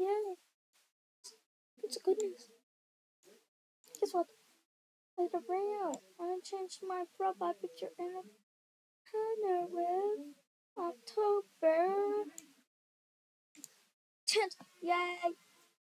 Yay! It's good news. Guess what? It's a brand new. I changed my profile picture in a banner with October 10th. Yay!